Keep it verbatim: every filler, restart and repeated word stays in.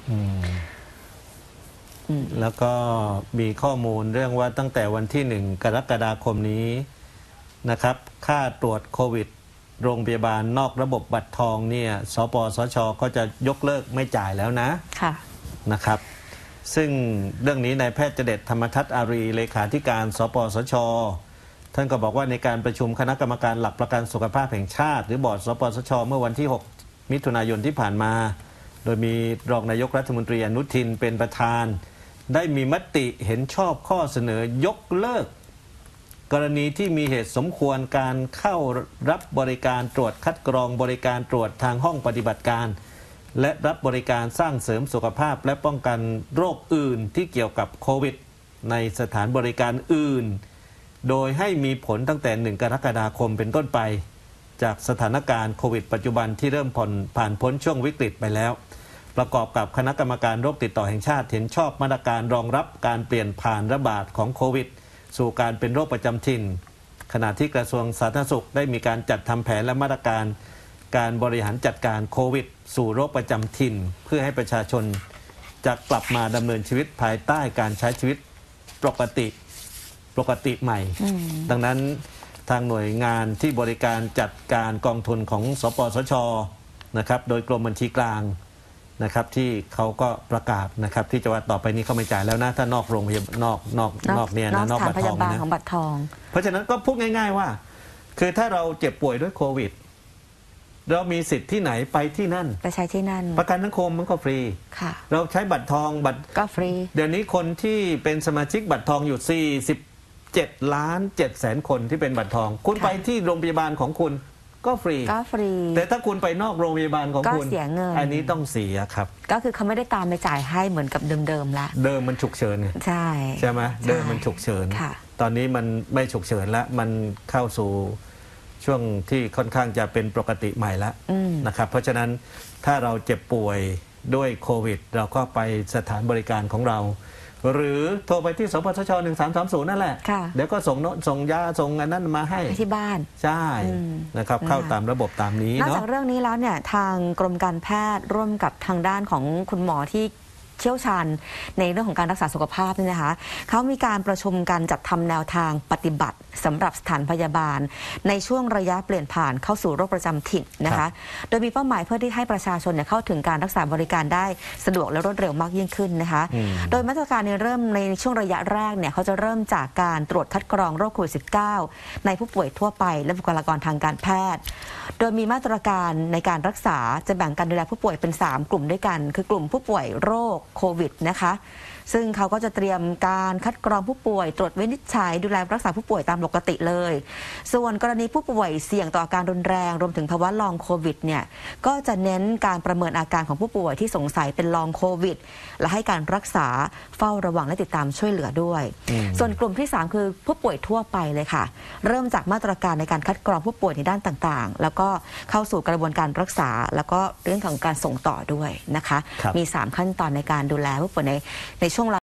แล้วก็มีข้อมูลเรื่องว่าตั้งแต่วันที่หนึ่งกรกฎาคมนี้นะครับค่าตรวจโควิดโรงพยาบาลนอกระบบบัตรทองเนี่ยสปสช.ก็จะยกเลิกไม่จ่ายแล้วนะค่ะนะครับซึ่งเรื่องนี้นายแพทย์เจเดชธรรมทัศน์อารีเลขาธิการสปสช.ท่านก็บอกว่าในการประชุมคณะกรรมการหลักประกันสุขภาพแห่งชาติหรือบอร์ดสปสช.เมื่อวันที่หกมิถุนายนที่ผ่านมาโดยมีรองนายกรัฐมนตรีอนุทินเป็นประธานได้มีมติเห็นชอบข้อเสนอยกเลิกกรณีที่มีเหตุสมควรการเข้ารับบริการตรวจคัดกรองบริการตรวจทางห้องปฏิบัติการและรับบริการสร้างเสริมสุขภาพและป้องกันโรคอื่นที่เกี่ยวกับโควิดในสถานบริการอื่นโดยให้มีผลตั้งแต่หนึ่งกรกฎาคมเป็นต้นไปจากสถานการณ์โควิดปัจจุบันที่เริ่มผ่อนผ่านพ้นช่วงวิกฤตไปแล้วประกอบกับคณะกรรมการโรคติดต่อแห่งชาติเห็นชอบมาตรการรองรับการเปลี่ยนผ่านระบาดของโควิดสู่การเป็นโรคประจำถิ่นขณะที่กระทรวงสาธารณสุขได้มีการจัดทำแผนและมาตรการการบริหารจัดการโควิดสู่โรคประจำถิ่นเพื่อให้ประชาชนจะกลับมาดำเนินชีวิตภายใต้การใช้ชีวิตปกติปกติใหม่ดังนั้นทางหน่วยงานที่บริการจัดการกองทุนของสปสช.นะครับโดยกรมบัญชีกลางนะครับที่เขาก็ประกาศนะครับที่จะว่าต่อไปนี้เขาไม่จ่ายแล้วนะถ้านอกโรงพยาบาลนอกนอกนอกเนี่ยนะนอกบัตรทองนะของบัตรทองเพราะฉะนั้นก็พูดง่ายๆว่าคือถ้าเราเจ็บป่วยด้วยโควิดเรามีสิทธิ์ที่ไหนไปที่นั่นไปใช้ที่นั่นประกันสังคมมันก็ฟรีค่ะเราใช้บัตรทองบัตรก็ฟรีเดี๋ยวนี้คนที่เป็นสมาชิกบัตรทองอยู่สี่สิบเจ็ดล้านเจ็ดแสนคนที่เป็นบัตรทองคุณไปที่โรงพยาบาลของคุณก็ฟรีก็ฟรีแต่ถ้าคุณไปนอกโรงพยาบาลของคุณก็เสียเงินอันนี้ต้องเสียครับก็คือเขาไม่ได้ตามไปจ่ายให้เหมือนกับเดิมๆละเดิมมันฉุกเฉินไงใช่ใช่ไหมเดิมมันฉุกเฉินตอนนี้มันไม่ฉุกเฉินแล้วมันเข้าสู่ช่วงที่ค่อนข้างจะเป็นปกติใหม่แล้วนะครับเพราะฉะนั้นถ้าเราเจ็บป่วยด้วยโควิดเราก็ไปสถานบริการของเราหรือโทรไปที่สปสชหนึ่งสามสามศูนย์นั่นแหละเดี๋ยวก็ส่งโน้ตส่งยาส่งอันนั้นมาให้ที่บ้านใช่นะครับเข้าตามระบบตามนี้นอกจากเรื่องนี้แล้วเนี่ยทางกรมการแพทย์ร่วมกับทางด้านของคุณหมอที่เชี่ยวชาญในเรื่องของการรักษาสุขภาพนี่นะคะเขามีการประชุมการจัดทำแนวทางปฏิบัติสำหรับสถานพยาบาลในช่วงระยะเปลี่ยนผ่านเข้าสู่โรคประจำถิ่นนะคะโดยมีเป้าหมายเพื่อที่ให้ประชาชนเนี่ยเข้าถึงการรักษาบริการได้สะดวกและรวดเร็วมากยิ่งขึ้นนะคะโดยมาตรการในเริ่มในช่วงระยะแรกเนี่ยเขาจะเริ่มจากการตรวจคัดกรองโรคโควิด สิบเก้า ในผู้ป่วยทั่วไปและบุคลากรทางการแพทย์โดยมีมาตรการในการรักษาจะแบ่งการดูแลผู้ป่วยเป็นสามกลุ่มด้วยกันคือกลุ่มผู้ป่วยโรคโควิดนะคะซึ่งเขาก็จะเตรียมการคัดกรองผู้ป่วยตรวจวินิจฉัยดูแลรักษาผู้ป่วยตามปกติเลยส่วนกรณีผู้ป่วยเสี่ยงต่ออาการรุนแรงรวมถึงภาวะลองโควิดเนี่ยก็จะเน้นการประเมินอาการของผู้ป่วยที่สงสัยเป็นลองโควิดและให้การรักษาเฝ้าระวังและติดตามช่วยเหลือด้วยส่วนกลุ่มที่สามคือผู้ป่วยทั่วไปเลยค่ะเริ่มจากมาตรการในการคัดกรองผู้ป่วยในด้านต่างๆแล้วก็เข้าสู่กระบวนการรักษาแล้วก็เรื่องของการส่งต่อด้วยนะคะมีสามขั้นตอนในการดูแลผู้ป่วยในในช่วง